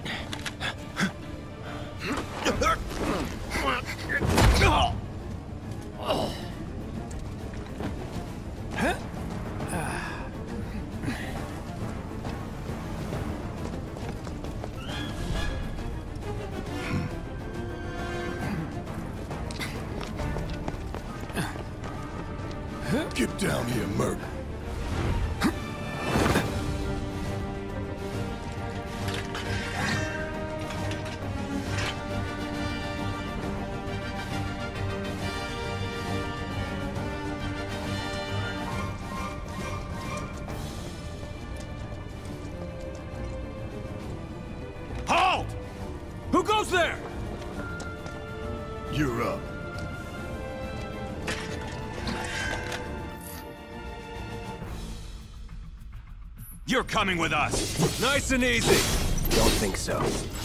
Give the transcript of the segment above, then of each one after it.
Get down here, Merc. Halt! Who goes there? You're up. You're coming with us. Nice and easy. Don't think so.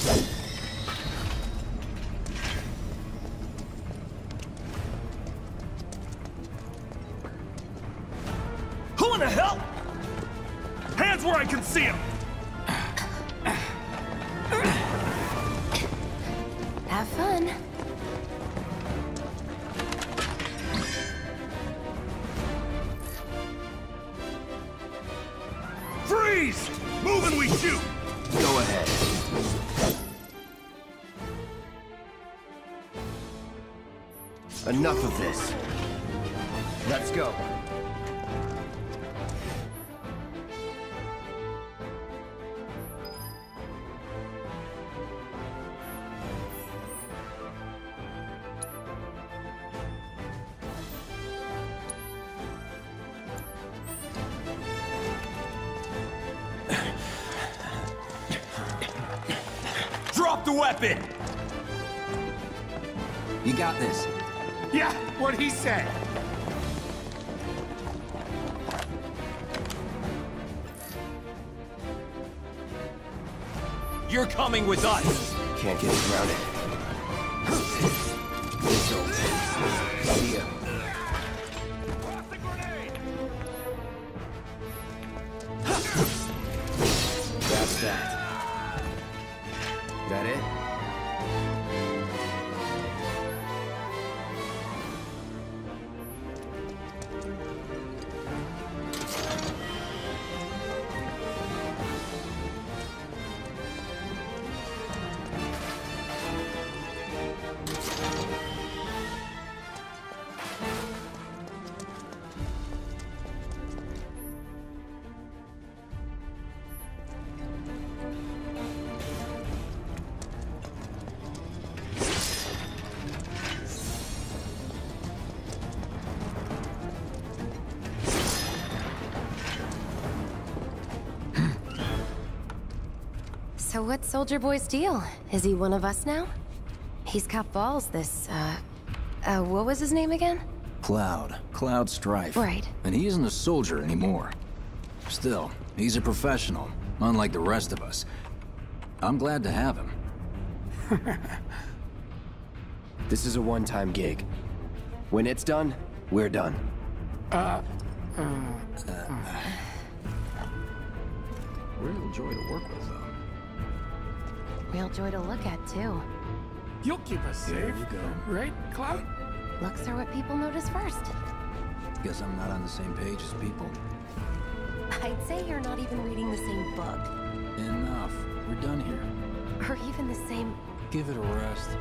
Who in the hell? Hands where I can see them. Have fun. Freeze! Move and we shoot! Go ahead. Enough of this. Let's go. Drop the weapon! You got this. Yeah, what he said. You're coming with us! Can't get around it. See ya. That's that. That it? So what's Soldier Boy's deal? Is he one of us now? He's got balls, this, what was his name again? Cloud Strife. Right. And he isn't a soldier anymore. Still, he's a professional, unlike the rest of us. I'm glad to have him. This is a one-time gig. When it's done, we're done. Real joy to work with, though. Real joy to look at, too. You'll keep us safe. There you go. Right, Cloud? Looks are what people notice first. Guess I'm not on the same page as people. I'd say you're not even reading the same book. Enough. We're done here. Or even the same... Give it a rest.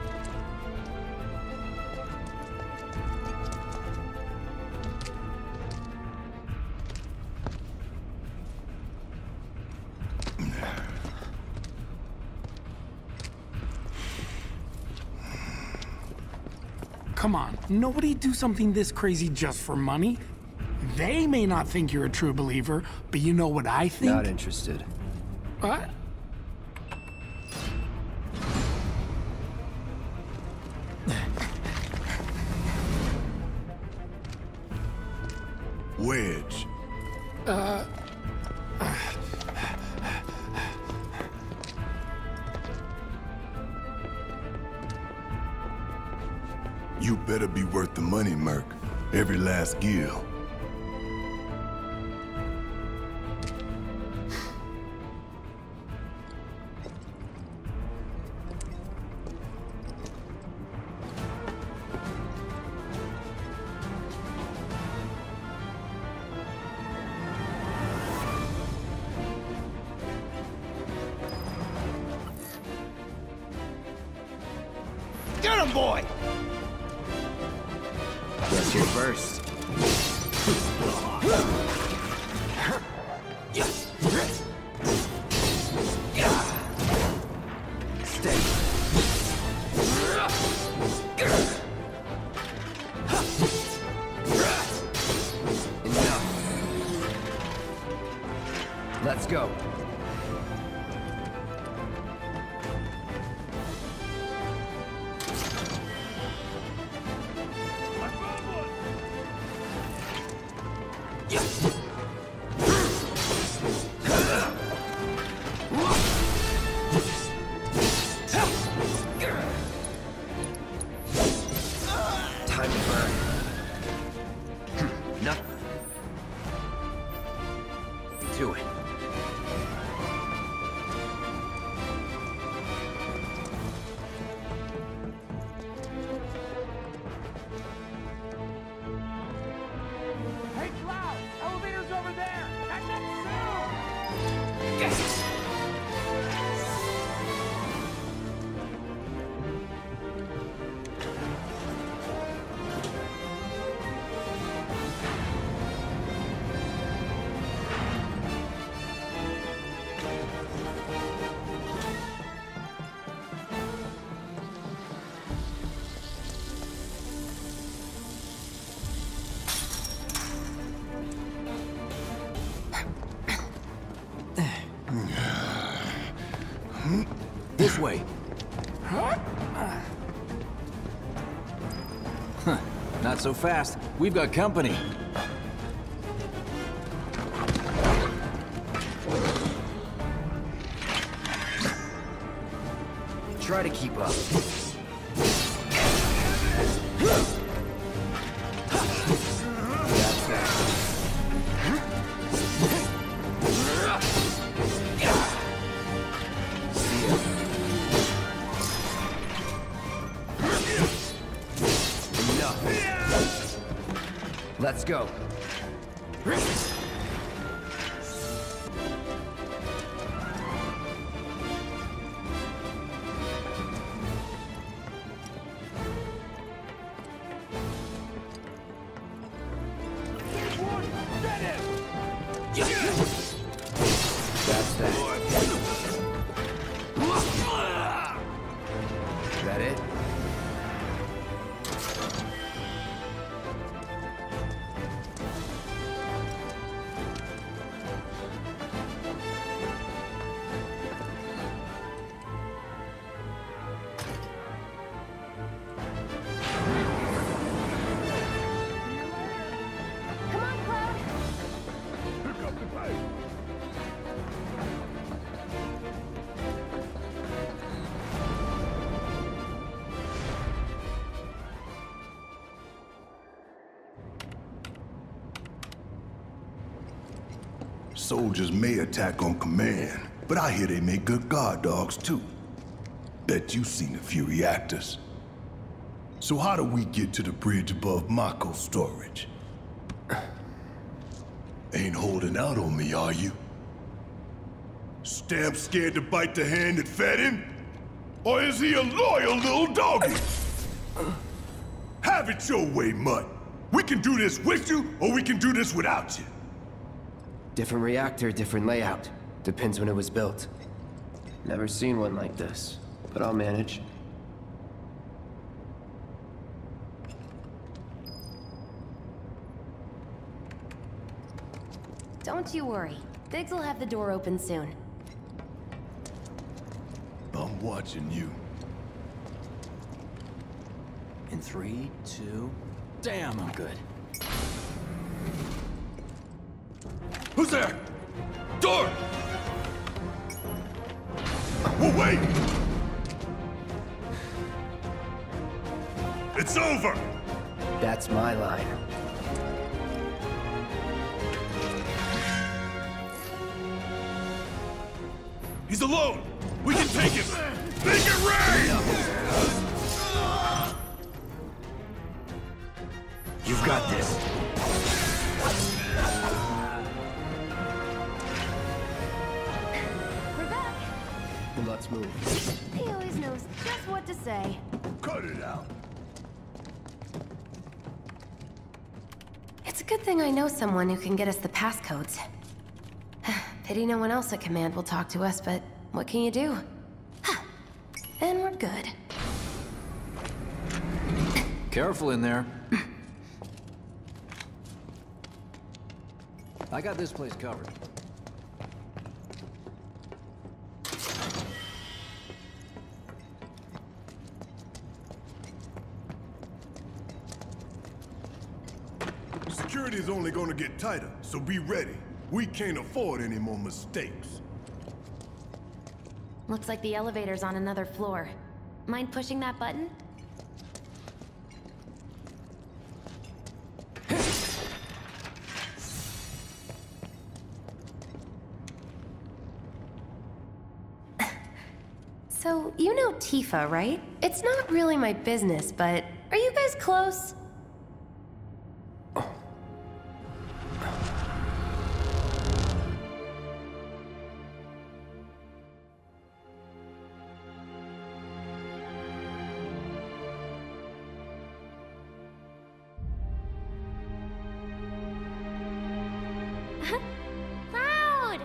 Come on, nobody do something this crazy just for money. They may not think you're a true believer, but you know what I think? Not interested. What? Wedge. You better be worth the money, Merc. Every last gill. Get him, boy! Guess you're first. Stay. Enough. Let's go. Time to burn. Nothing. Do it. Hey, Cloud! Elevator's over there! Catch up soon! This way. Huh, not so fast. We've got company. Try to keep up. That's that. See ya. Enough. Let's go. That's that. Is that it? Come on, Cloud. Pick up the pace! Soldiers may attack on command, but I hear they make good guard dogs too. Bet you've seen a few reactors. So how do we get to the bridge above Mako storage? Ain't holding out on me, are you? Stamp scared to bite the hand that fed him? Or is he a loyal little doggy? Have it your way, Mutt. We can do this with you, or we can do this without you. Different reactor, different layout. Depends when it was built. Never seen one like this, but I'll manage. Don't you worry. Biggs will have the door open soon. I'm watching you. In 3, 2... Damn, I'm good. Who's there? Door! Oh, wait! It's over! That's my line. He's alone! We can take him! Make it rain! You've got this. We're back. Let's move. He always knows just what to say. Cut it out. It's a good thing I know someone who can get us the passcodes. Pity no one else at command will talk to us, but what can you do? And we're good. Careful in there. I got this place covered. Security's only gonna get tighter, so be ready. We can't afford any more mistakes. Looks like the elevator's on another floor. Mind pushing that button? So, you know Tifa, right? It's not really my business, but are you guys close? Cloud!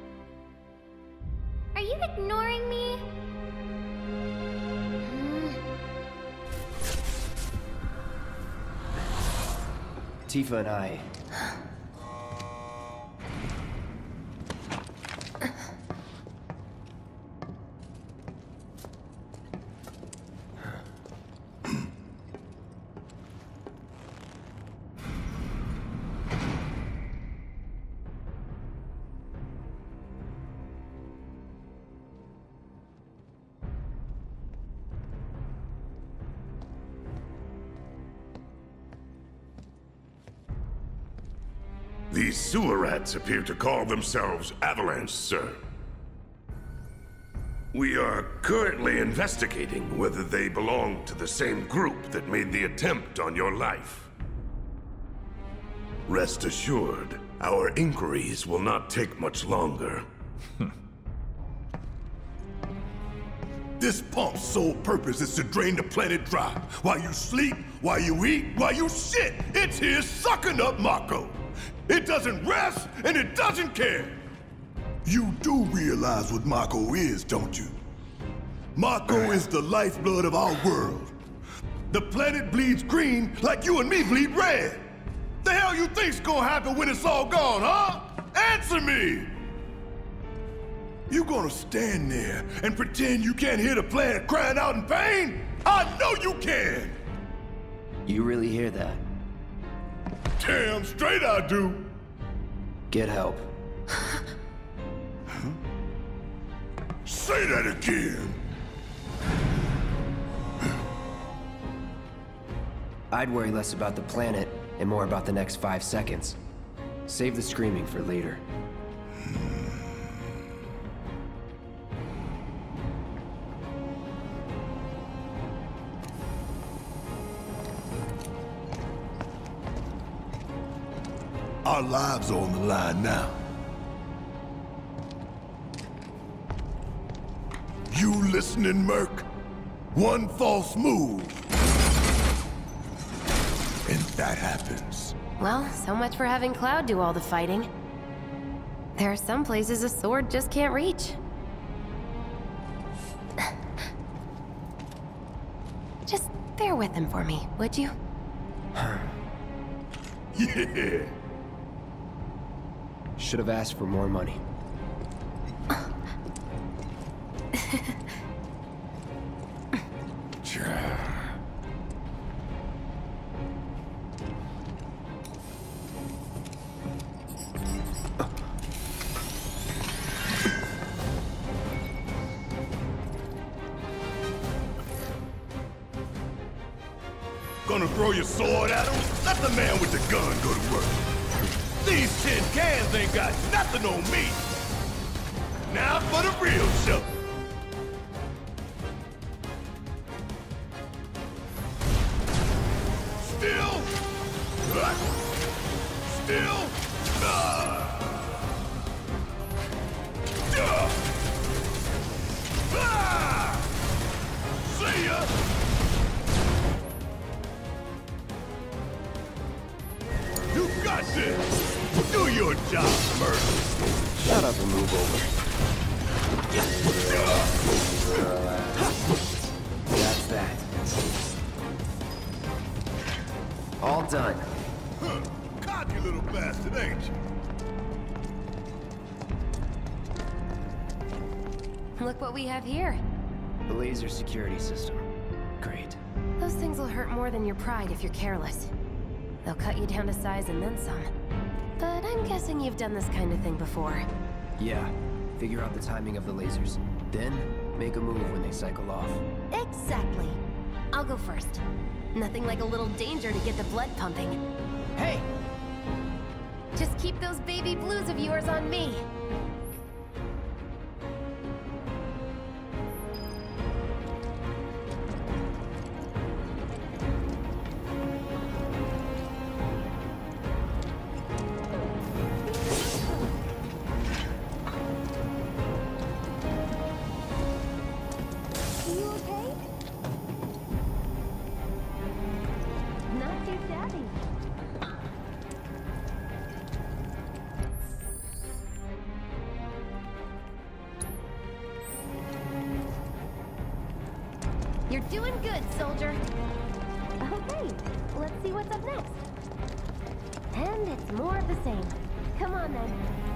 Are you ignoring me? Tifa and I... These sewer rats appear to call themselves Avalanche, sir. We are currently investigating whether they belong to the same group that made the attempt on your life. Rest assured, our inquiries will not take much longer. This pump's sole purpose is to drain the planet dry. While you sleep, while you eat, while you shit, it's here sucking up Mako. It doesn't rest, and it doesn't care. You do realize what Mako is, don't you? Mako is the lifeblood of our world. The planet bleeds green like you and me bleed red. The hell you think's gonna happen when it's all gone, huh? Answer me! You gonna stand there and pretend you can't hear the planet crying out in pain? I know you can! You really hear that? Damn straight I do! Get help. Say that again! I'd worry less about the planet and more about the next 5 seconds. Save the screaming for later. Our lives are on the line now. You listening, Merc? One false move, and that happens. Well, so much for having Cloud do all the fighting. There are some places a sword just can't reach. Just bear with him for me, would you? Yeah. Should have asked for more money. Gonna throw your sword at him? Let the man with the gun go to work. These tin cans ain't got nothing on me. Now for the real show. Still. we have here? The laser security system. Great. Those things will hurt more than your pride if you're careless. They'll cut you down to size and then some. But I'm guessing you've done this kind of thing before. Yeah. Figure out the timing of the lasers. Then, make a move when they cycle off. Exactly. I'll go first. Nothing like a little danger to get the blood pumping. Hey! Just keep those baby blues of yours on me. You okay? Not too shabby. You're doing good, soldier. Okay, let's see what's up next. And it's more of the same. Come on then.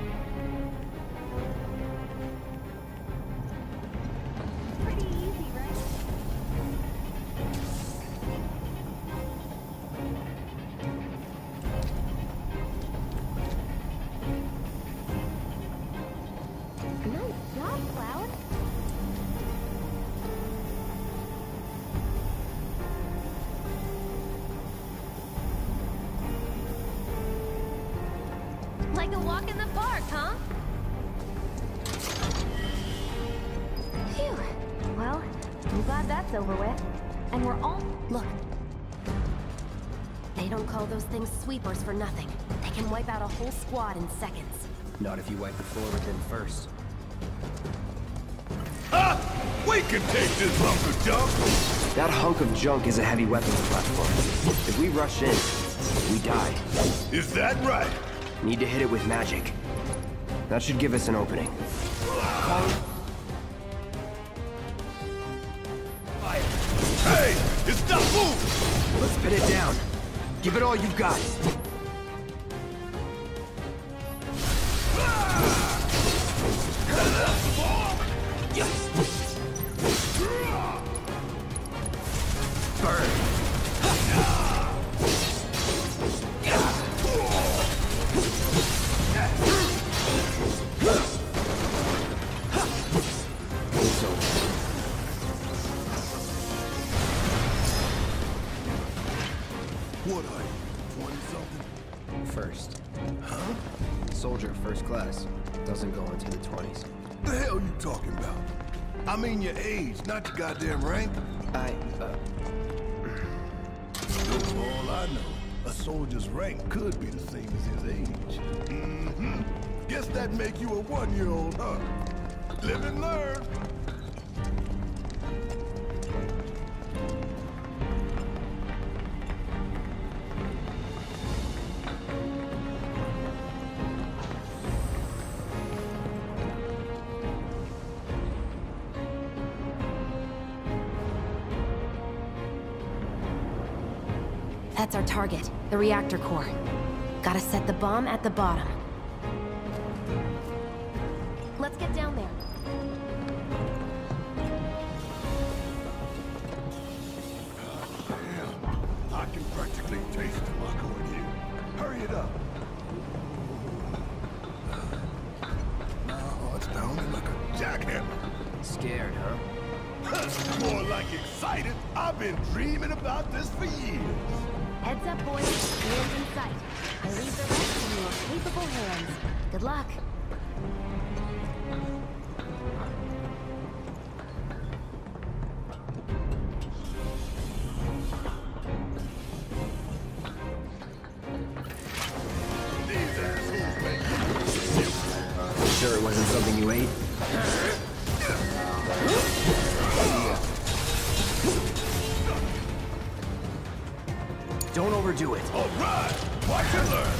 Pretty easy, right? Nice job, Cloud. Like a walk in the park, huh? Phew. Well, I'm glad that's over with. And we're all... Look. They don't call those things sweepers for nothing. They can wipe out a whole squad in seconds. Not if you wipe the floor with them first. Ah! We can take this hunk of junk! That hunk of junk is a heavy weapons platform. If we rush in, we die. Is that right? Need to hit it with magic. That should give us an opening. Hey! It's not moving! Let's pin it down. Give it all you've got. Burn. It's over. What are you, 20-something? First. Huh? Soldier first class. Doesn't go into the 20s. The hell you talking about? I mean your age, not your goddamn rank. For all I know, a soldier's rank could be the same as his age. Mm-hmm. Guess that'd make you a 1-year-old, huh? Live and learn. That's our target, the reactor core. Gotta set the bomb at the bottom. Let's get down there. Damn, I can practically taste tobacco in here. Hurry it up. No, it's pounding like a jackhammer. Scared, huh? More like excited. I've been dreaming about this for years. Heads up, boys. The end's in sight. I leave the rest in your capable hands. Good luck. These assholes make you Sure it wasn't something you ate? Don't overdo it. all right. Watch and learn.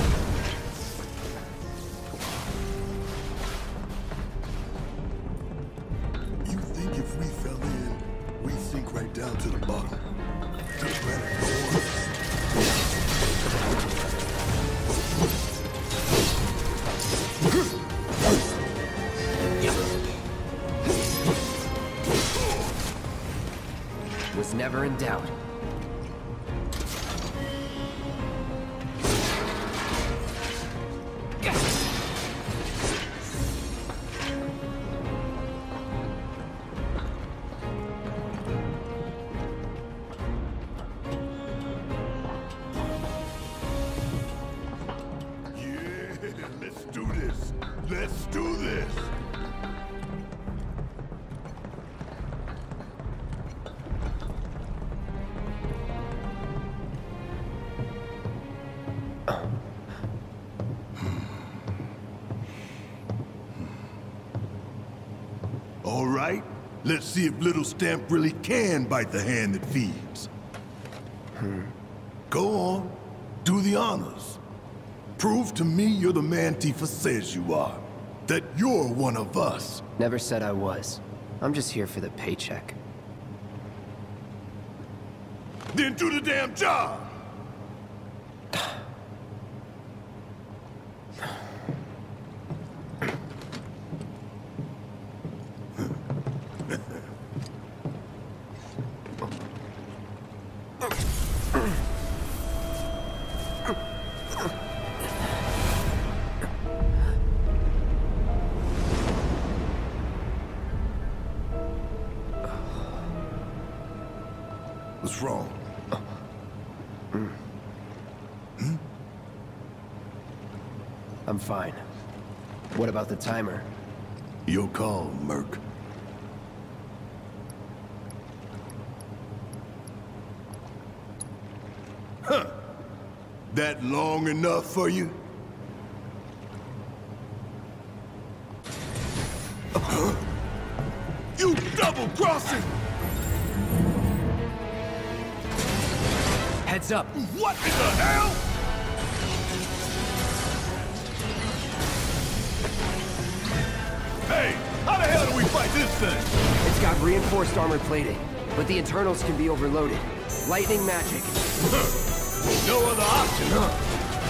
You think if we fell in, we'd sink right down to the bottom? To the planet floor? was never in doubt. Let's do this. Let's do this. All right, let's see if Little Stamp really can bite the hand that feeds. Go on, do the honors. Prove to me you're the man Tifa says you are. That you're one of us. Never said I was. I'm just here for the paycheck. Then do the damn job! What's wrong? I'm fine. What about the timer? Your call, Merc. Huh. That long enough for you? You double-crossing! Heads up! What in the hell? Hey, how the hell do we fight this thing? It's got reinforced armor plating, but the internals can be overloaded. Lightning magic. No other option, huh?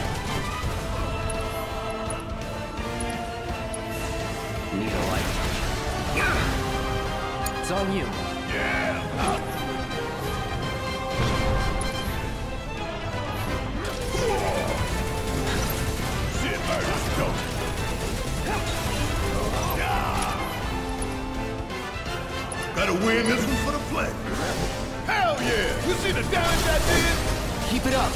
Need a light. It's on you. Yeah! Shit, let's go. Gotta win this one for the play. Hell yeah! You see the damage I did? Keep it up.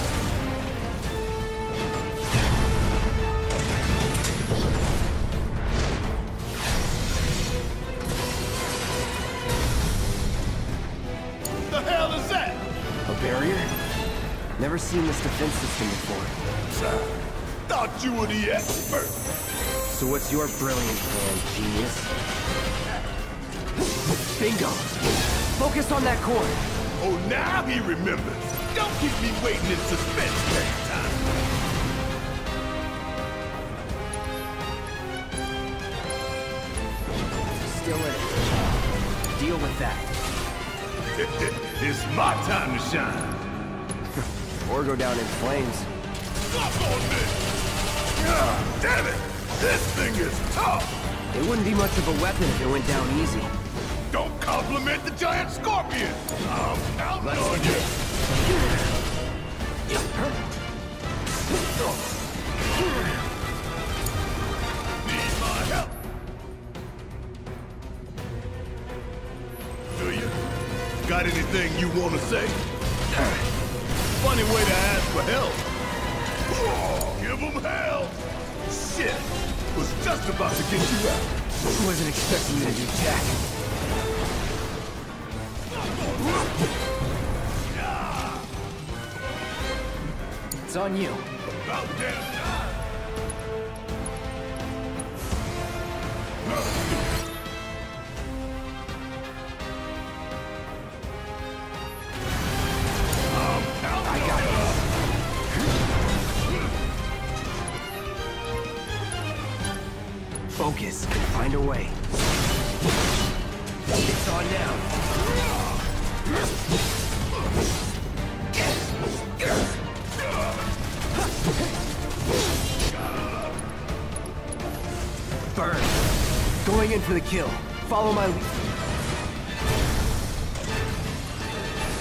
The hell is that? A barrier? Never seen this defense system before. Thought you were the expert. So what's your brilliant plan, genius? Bingo! Focus on that core! Oh, now he remembers. Don't keep me waiting in suspense next time. Still in it. Deal with that. It's my time to shine. Or go down in flames. Fuck on this! Damn it! This thing is tough! It wouldn't be much of a weapon if it went down easy. Don't compliment the giant scorpion! I'm counting on you! Need my help! Do you? Got anything you want to say? Funny way to ask for help. Give him hell! Shit! Was just about to get you out. Wasn't expecting you to do jack. It's on you. About damn time! I got this. Focus and find a way. It's on now. Burn. Going in for the kill. Follow my lead.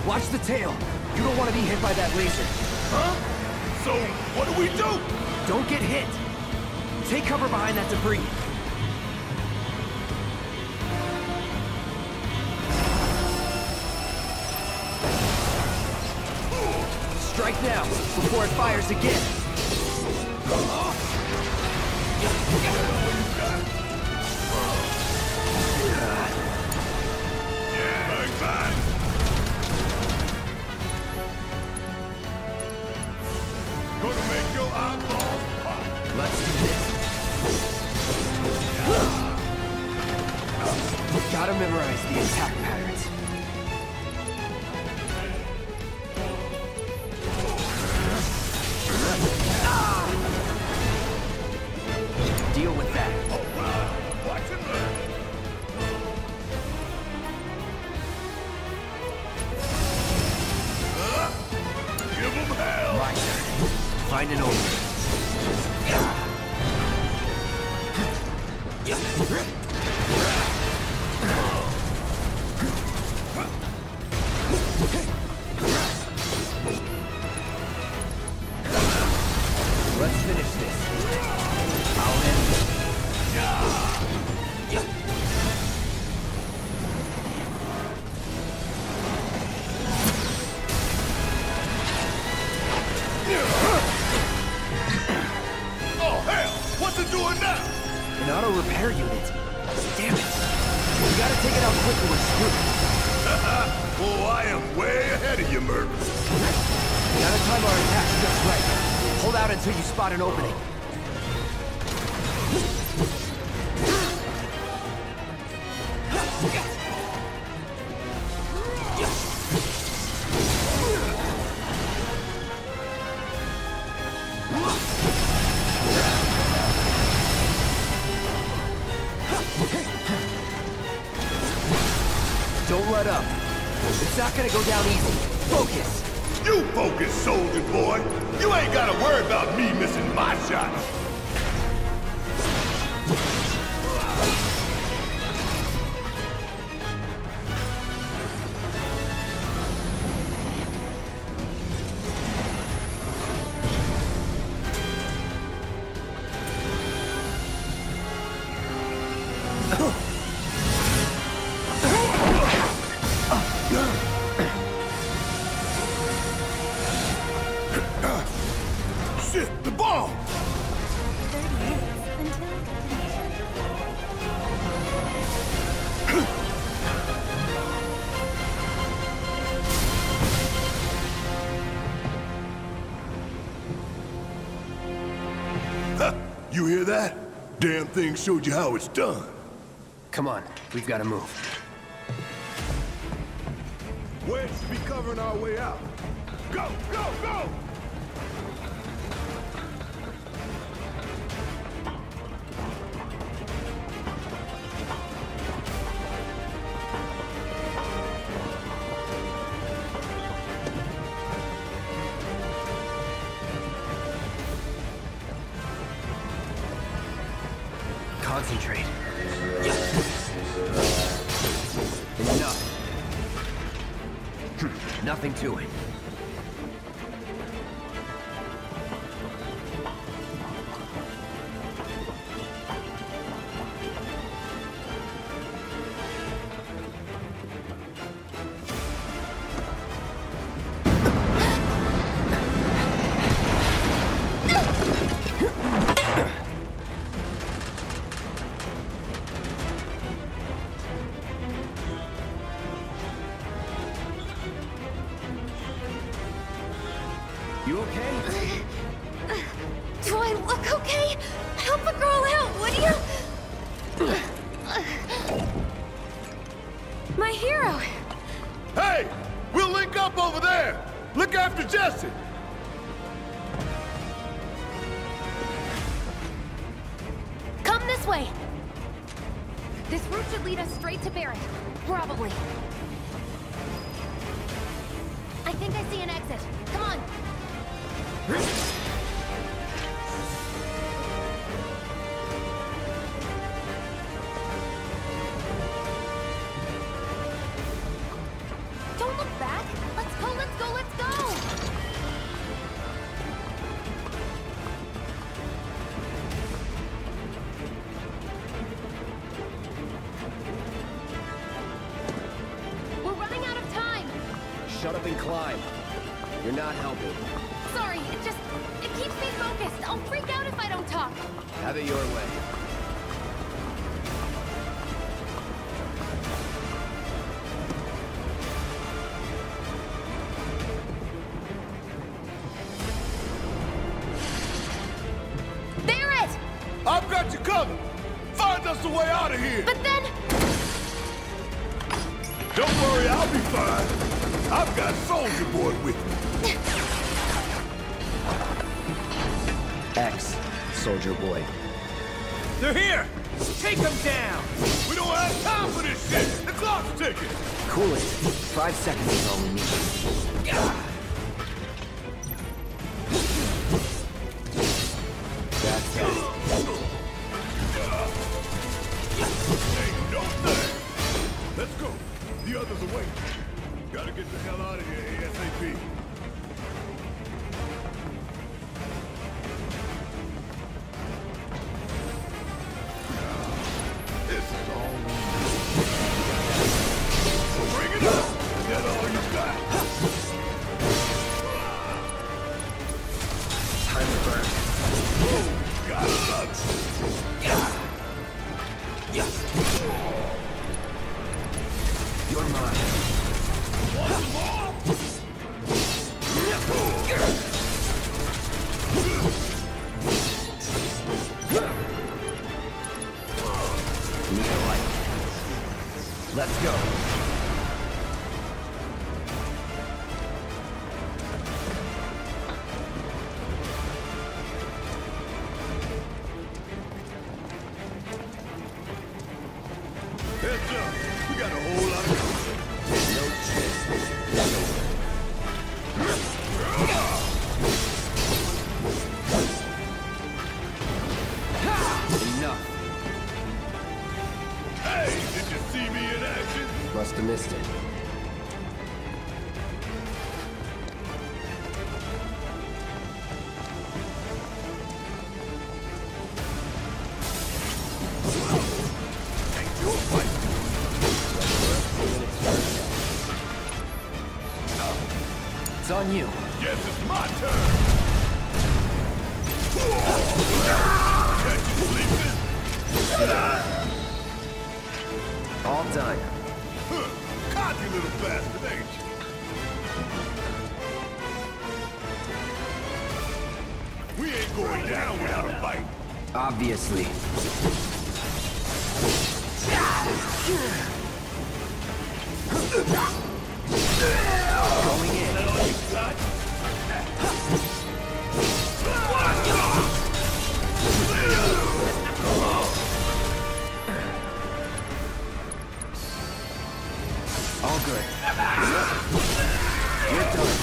Watch the tail. You don't want to be hit by that laser. Huh? So, what do we do? Don't get hit. Take cover behind that debris. Strike now, before it fires again. Gonna make your eyeballs pop. Let's do this. Gotta memorize the attack patterns. Deal with that. Watch and learn. Give them hell. My turn. Find an opening. Let's finish this. I'll end it. Oh, hell! What's it doing now? An auto repair unit. Damn it. We gotta take it out quick or we're screwed. Oh, I am way ahead of you, Murph. Gotta time our attacks just right. Hold out until you spot an opening. Don't let up. It's not gonna go down easy. Focus! You focus, soldier boy. You ain't gotta worry about me missing my shot. Shit, the bomb! 30 minutes until detonation. Huh, you hear that? Damn thing showed you how it's done. Come on, we've gotta move. Wedge should be covering our way out. Go, go, go! Concentrate. Enough. Nothing to it. You okay? Do I look okay? Help a girl out, would you? My hero. Hey! We'll link up over there! Look after Jesse! Come this way! This route should lead us straight to Barrett. Probably. I think I see an exit. Come on! Don't look back! Let's go, let's go, let's go! We're running out of time! Shut up and climb. You're not helping. Sorry, it keeps me focused. I'll freak out if I don't talk. Have it your way. Barret! I've got you covered. Find us a way out of here. But then... Don't worry, I'll be fine. I've got Soldier Boy with me. X, Soldier Boy. They're here! Take them down! We don't have time for this shit. The clock's ticking. Cool it. 5 seconds is all we need. That's it. Ain't no thing. Let's go. The others are waiting. Gotta get the hell out of here ASAP. This is all we need. Bring it up. Is that all you got? Time to burn. Woo, gotta love it. You're mine. Want more? Need a light. Let's go. Heads up. We got a whole lot of company. No chance. Enough. Hey, did you see me in action? Must have missed it. Ain't your fight. It's on you. Guess it's my turn. Catch you sleeping. All done. Cocky little bastard, ain't you? We ain't going down without a fight. Obviously. Going in. All you got? All good. You're done.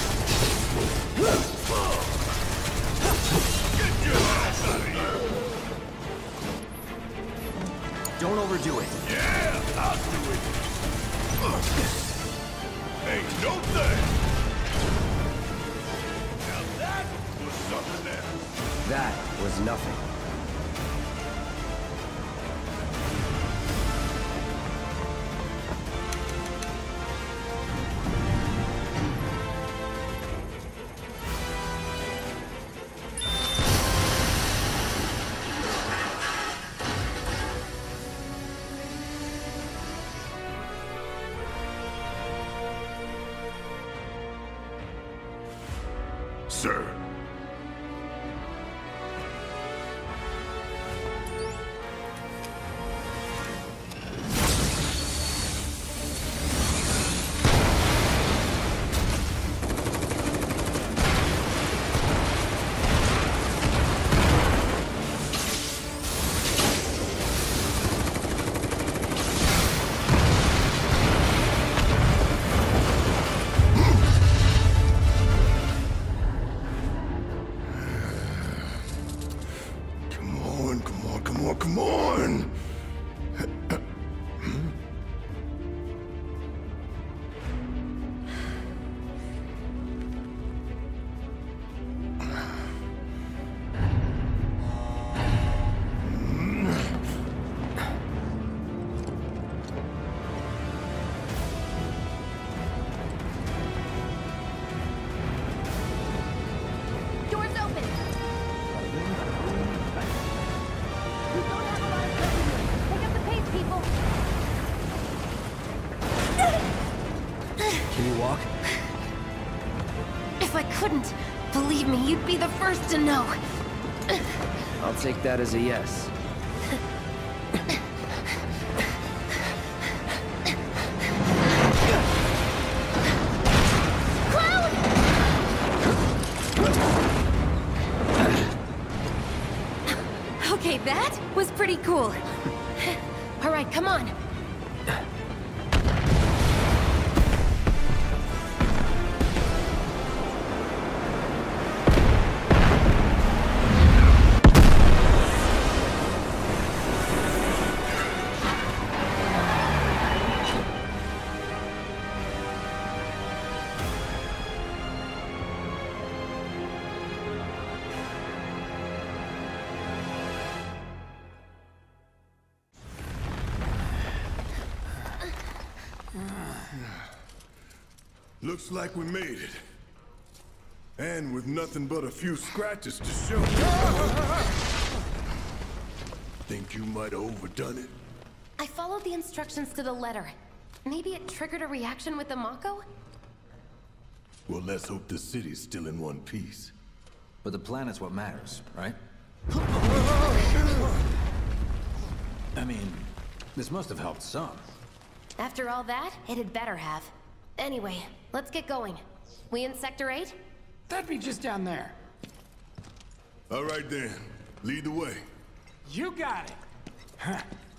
Get your ass out of here. Don't overdo it. Yeah, I'll do it. Ain't no thing. Now that was something else. That was nothing. Sir. if I couldn't, believe me, you'd be the first to know. I'll take that as a yes. Okay, that was pretty cool. All right, come on. Looks like we made it. And with nothing but a few scratches to show. Think you might have overdone it? I followed the instructions to the letter. Maybe it triggered a reaction with the Mako? Well, let's hope the city's still in one piece. But the planet's what matters, right? I mean, this must have helped some. After all that, it had better have. Anyway, let's get going. We in Sector 8? That'd be just down there. All right then, lead the way. You got it.